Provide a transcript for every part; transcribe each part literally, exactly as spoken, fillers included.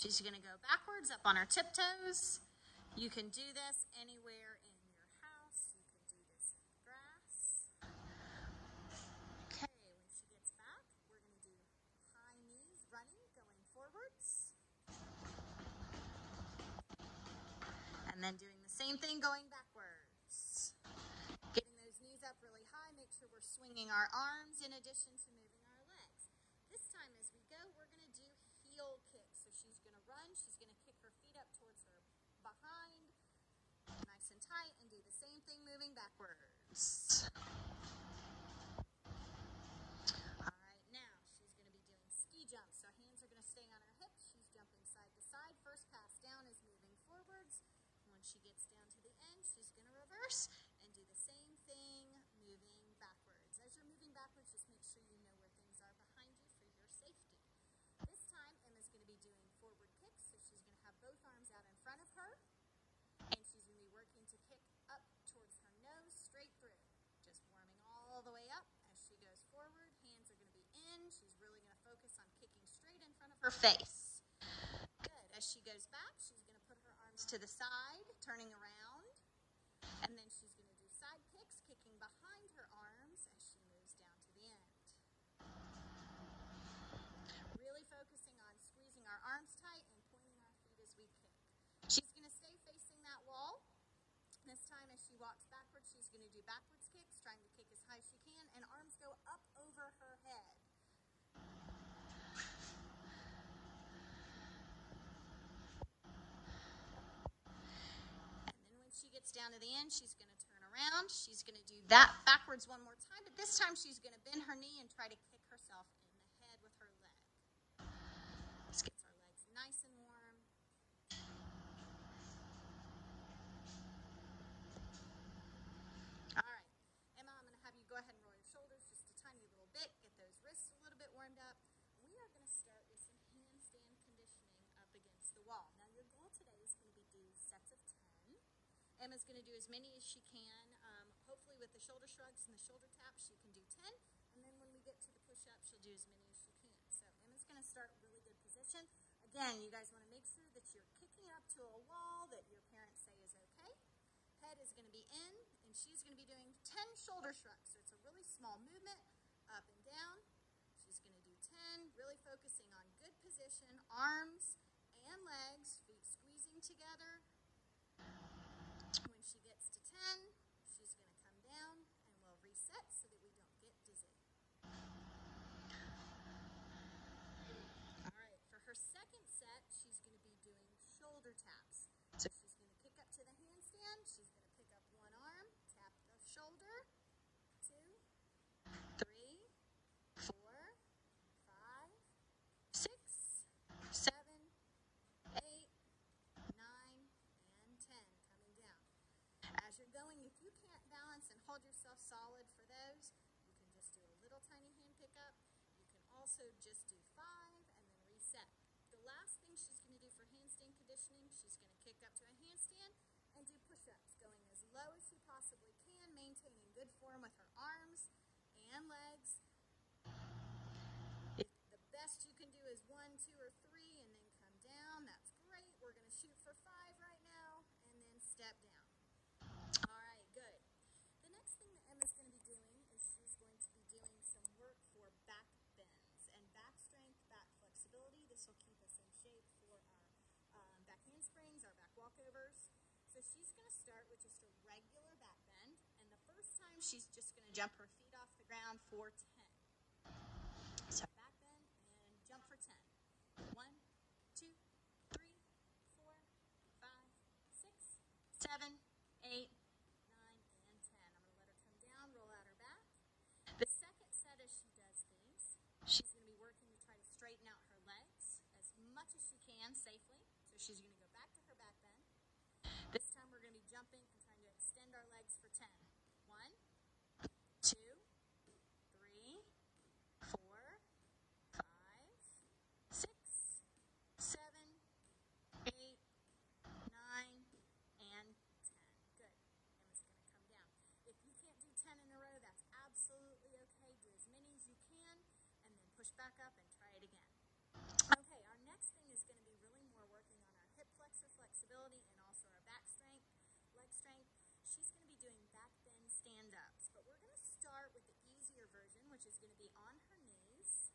She's going to go backwards up on her tiptoes. You can do this anywhere in your house. You can do this in grass. Okay, when she gets back, we're going to do high knees, running, going forwards. And then doing the same thing going backwards. Getting those knees up really high, make sure we're swinging our arms in addition to moving our legs. This time as we go, we're going to do heel kicks. So she's going to run, she's going to kick her feet up towards her behind, nice and tight, and do the same thing moving backwards. All right, now she's going to be doing ski jumps. So hands are going to stay on her hips. She's jumping side to side. First pass down is moving forwards. When she gets down to the end, she's going to reverse and do the same thing moving backwards. As you're moving backwards, just make sure you know where things are behind you for your safety. This time, Emma's going to be doing forward kicks, so she's going to have both arms out in front of her, and she's going to be working to kick up towards her nose, straight through. Just warming all the way up as she goes forward. Hands are going to be in. She's really going to focus on kicking straight in front of her face. Good. As she goes back, she's going to put her arms to the side, turning around, and then she's going to do side kicks, kicking behind her arms as she moves down to the end. Really focusing on squeezing our arms tight and pointing our feet as we kick. She's going to stay facing that wall. This time as she walks backwards, she's going to do backwards kicks, trying to kick as high as she can, and arms go up over her head. And then when she gets down to the end, she's going to turn around. She's going to do that backwards one more time, but this time she's going to bend her knee and try to kick herself in the head with her leg. This gets our legs nice and warm. All right, Emma, I'm going to have you go ahead and roll your shoulders just a tiny little bit, get those wrists a little bit warmed up. We are going to start with some handstand conditioning up against the wall. Now your goal today is going to be do sets of ten. Emma's going to do as many as she can. Um, hopefully with the shoulder shrugs and the shoulder taps, she can do ten. And then when we get to the push-ups, she'll do as many as she can. So Emma's going to start a really good position. Again, you guys want to make sure that you're kicking up to a wall that your parents say is okay. Head is going to be in, and she's going to be doing ten shoulder shrugs. So it's a really small movement, up and down. She's going to do ten, really focusing on good position, arms and legs, feet squeezing together. When she gets to ten, she's going to come down, and we'll reset so that we don't get dizzy. All right, for her second set, she's going to be doing shoulder taps. So she's going to kick up to the handstand. She's going to pick up one arm, tap the shoulder, two, three, four, five, six, seven, eight, nine, and ten. Coming down. As you're going, if you can't balance and hold yourself solid for those, you can just do a little tiny hand pickup. You can also just do five and then reset. The last thing she's going to do for handstand conditioning, she's going to kick up to a handstand and do push-ups, going as low as she possibly can, maintaining good form with her arms and legs. If the best you can do is one, two, or three, and then come down, that's great. We're going to shoot for five right now, and then step down. All right, good. The next thing that Emma's going to be doing is she's going to be doing some work for back bends and back strength, back flexibility. This will keep us in shape for our um, back handsprings, our back walkovers. So she's going to start with just a regular back bend, and the first time she's just going to jump her feet off the ground for ten. So back bend and jump for ten. One, two, three, four, five, six, seven, eight, nine, and ten. I'm going to let her come down, roll out her back. The second set as she does these, she's going to be working to try to straighten out her legs as much as she can safely. So she's going to go back to her back bend. This time we're going to be jumping and trying to extend our legs for ten. One, two, three, four, five, six, seven, eight, nine, and ten. Good. Emma's going to come down. If you can't do ten in a row, that's absolutely okay. Do as many as you can, and then push back up and try it again. Okay, our next next thing is going to be really more working on our hip flexor flexibility and also our back strength, leg strength. She's going to be doing back bend stand-ups, but we're going to start with the easier version, which is going to be on her knees.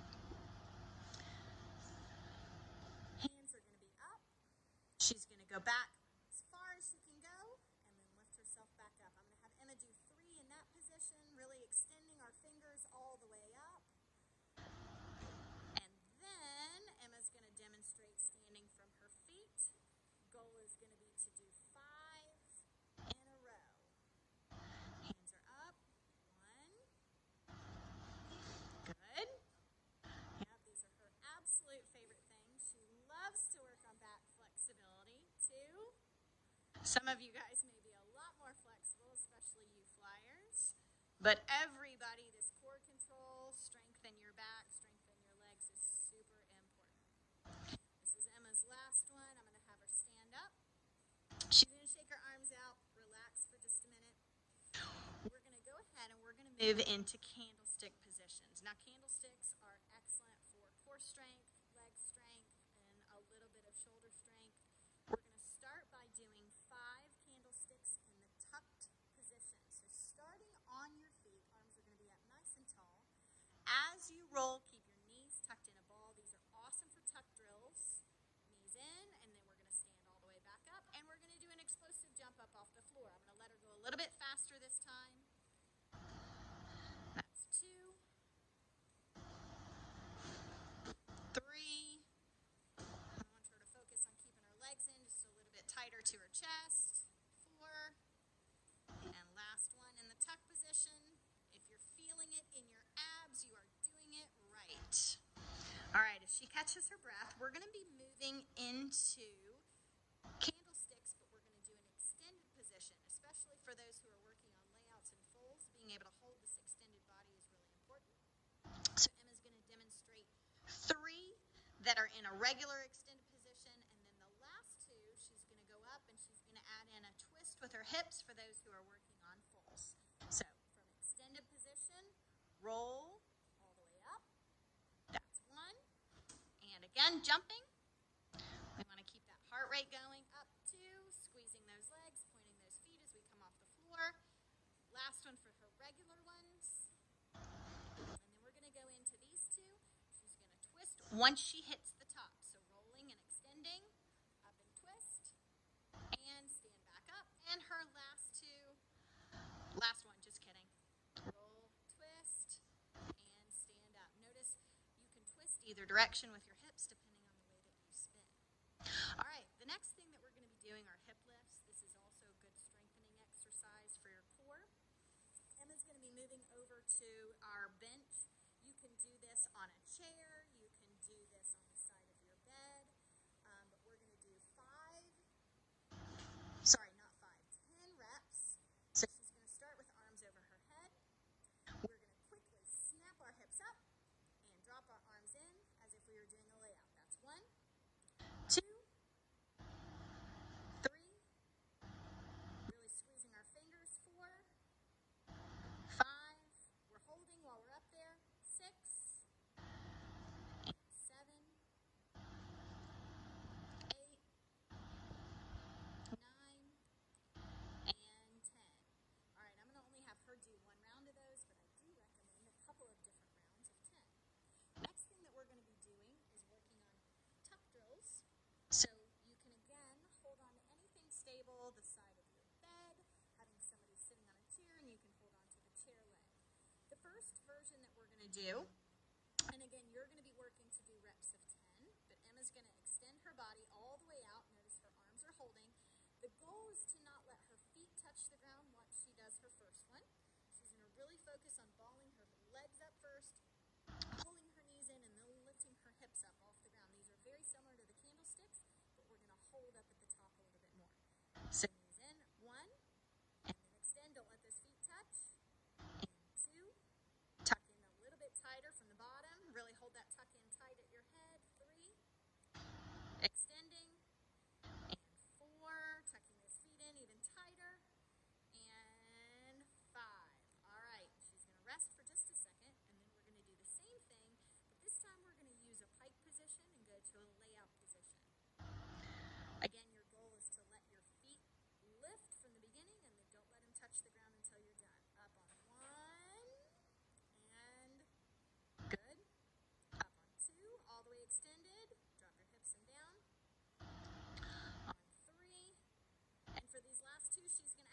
Hands are going to be up. She's going to go back as far as she can go and then lift herself back up. I'm going to have Emma do three in that position, really extending our fingers all the way up. And then Emma's going to demonstrate standing from her feet. Goal is going to be to do five in a row. Hands are up. One. Good. Yeah, these are her absolute favorite things. She loves to work on back flexibility. Two. Some of you guys may be a lot more flexible, especially you flyers. But everybody, this core control, strengthen your back, strengthen your legs is super important. This is Emma's last one. I'm going to have her stand up. She's going to shake her arms out, relax for just a minute. We're going to go ahead and we're going to move into candlestick positions. Now, candlesticks are excellent for core strength, leg strength, and a little bit of shoulder strength. We're going to start by doing five candlesticks in the tucked position. So starting on your feet, arms are going to be up nice and tall. As you roll, keep your knees tucked in a ball. These are awesome for tuck drills. Knees in, and then we're going to stand all the way back up, and we're going to do an explosive jump up off the floor. I'm going to let her go a little bit faster this time. That's two. Three. I want her to focus on keeping her legs in just a little bit tighter to her chest. Four. And last one in the tuck position. If you're feeling it in your abs, you are doing it right. All right, if she catches her breath, we're going to be moving into candlesticks, but we're going to do an extended position, especially for those who are working on layouts and folds. Being able to hold this extended body is really important. So Emma's going to demonstrate three that are in a regular extended position, and then the last two, she's going to go up and she's going to add in a twist with her hips for those who are working on folds. So from extended position, roll all the way up. That's one. And again, jumping. We want to keep that heart rate going. Up two, squeezing those legs, pointing those feet as we come off the floor. Last one for her regular ones. And then we're going to go into these two. She's going to twist once she hits the top. So rolling and extending, up and twist, and stand back up. And her last two, last one, just kidding. Roll, twist, and stand up. Notice you can twist either direction with your hips depending on the way that you spin. All right, the next thing that we're going to be doing are hip lifts. This is also a good strengthening exercise for your core. Emma's going to be moving over to our bench. You can do this on a chair. You can do this on the side of your bed. Um, but we're going to do five, sorry, not five, ten reps. So she's going to start with arms over her head. We're going to quickly snap our hips up and drop our arms in as if we were doing a layout. That's one, two, three, really squeezing our fingers, four, five, we're holding while we're up there, six, and seven, eight, nine, and ten. All right, I'm going to only have her do one round of those, but I do recommend a couple of different rounds of ten. Next thing that we're going to be doing is working on tuck drills. So you can, again, hold on to anything stable, the side of your bed, having somebody sitting on a chair, and you can hold on to the chair leg. The first version that we're going to do, and again, you're going to be working to do reps of ten, but Emma's going to extend her body all the way out. Notice her arms are holding. The goal is to not let her feet touch the ground once she does her first one. She's going to really focus on balling her legs up first, pulling her knees in, and then lifting her hips up off the ground. These are very similar to the candlesticks, but we're going to hold up at the top a little bit more. So knees in, one, and then extend. Don't let those feet touch. And two, tuck in a little bit tighter from the bottom. Really hold that tuck in tight at your head. Three, extending. And four, tucking those feet in even tighter. And five. All right, she's going to rest for just a second, and then we're going to do the same thing, but this time we're going to use a pike position and go to a two, she's going